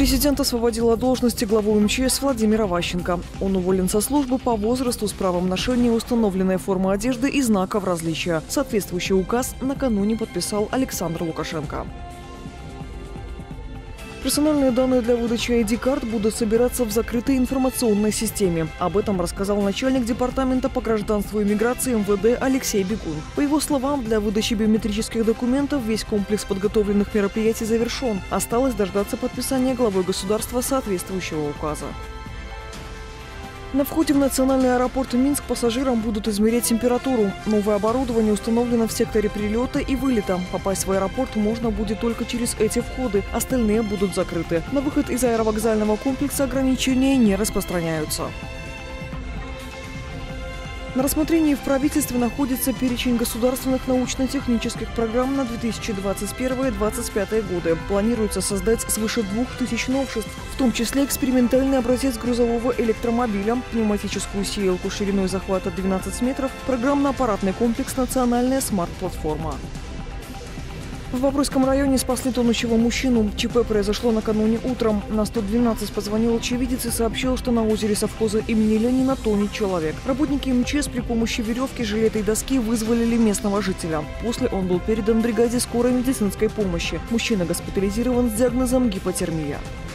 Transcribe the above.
Президент освободил от должности главу МЧС Владимира Ващенко. Он уволен со службы по возрасту с правом ношения установленной формы одежды и знаков различия. Соответствующий указ накануне подписал Александр Лукашенко. Персональные данные для выдачи ID-карт будут собираться в закрытой информационной системе. Об этом рассказал начальник департамента по гражданству и миграции МВД Алексей Бегун. По его словам, для выдачи биометрических документов весь комплекс подготовленных мероприятий завершен. Осталось дождаться подписания главой государства соответствующего указа. На входе в национальный аэропорт Минск пассажирам будут измерять температуру. Новое оборудование установлено в секторе прилета и вылета. Попасть в аэропорт можно будет только через эти входы. Остальные будут закрыты. На выход из аэровокзального комплекса ограничения не распространяются. На рассмотрении в правительстве находится перечень государственных научно-технических программ на 2021-2025 годы. Планируется создать свыше 2000 новшеств, в том числе экспериментальный образец грузового электромобиля, пневматическую сеялку шириной захвата 12 метров, программно-аппаратный комплекс «Национальная смарт-платформа». В Бобруйском районе спасли тонущего мужчину. ЧП произошло накануне утром. На 112 позвонил очевидец и сообщил, что на озере совхоза имени Ленина тонет человек. Работники МЧС при помощи веревки, жилета и доски вызволили местного жителя. После он был передан бригаде скорой медицинской помощи. Мужчина госпитализирован с диагнозом гипотермия.